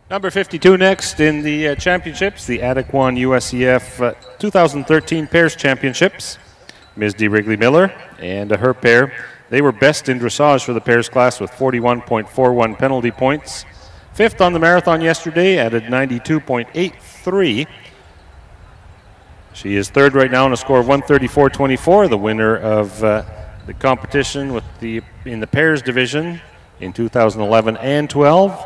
Number 52 next in the championships, the Attic won USEF 2013 Pairs Championships. Misdee Wrigley-Miller and her pair. They were best in dressage for the pairs class with 41.41 penalty points. Fifth on the marathon yesterday, added 92.83. She is third right now on a score of 134.24, the winner of the competition in the pairs division in 2011 and 12.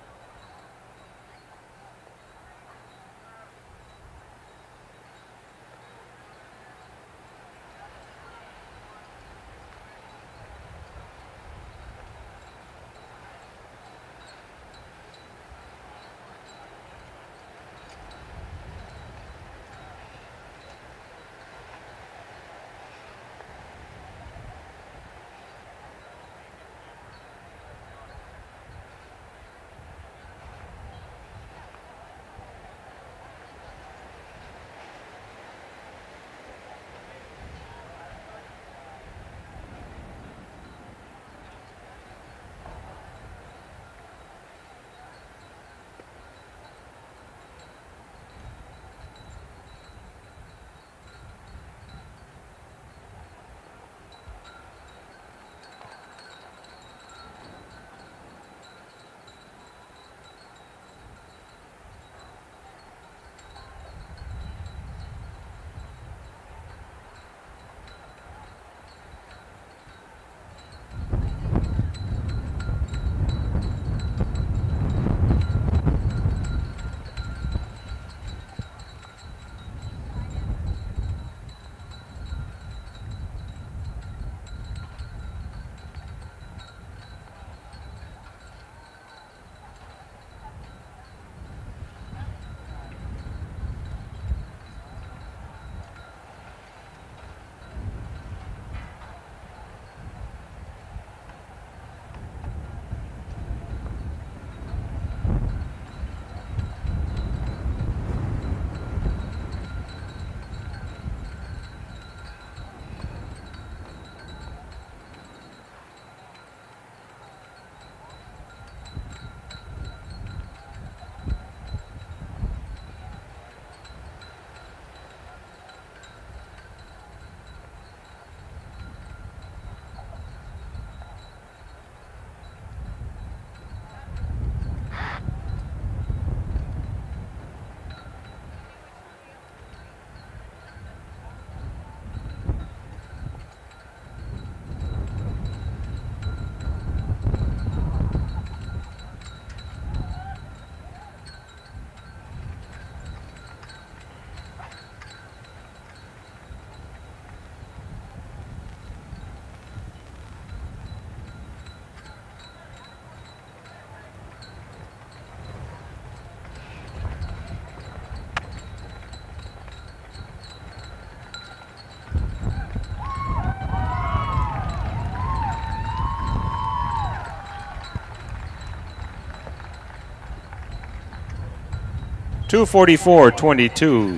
.244.22,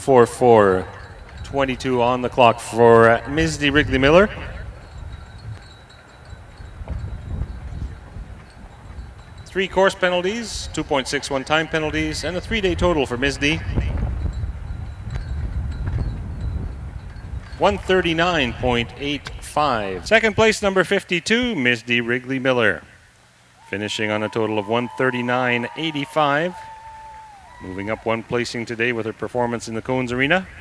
244.22 on the clock for Misdee Wrigley-Miller. Three course penalties, 2.61 time penalties, and a 3-day total for Misdee. 139.85. Second place, number 52, Misdee Wrigley-Miller, finishing on a total of 139.85. Moving up one placing today with her performance in the Cones Arena.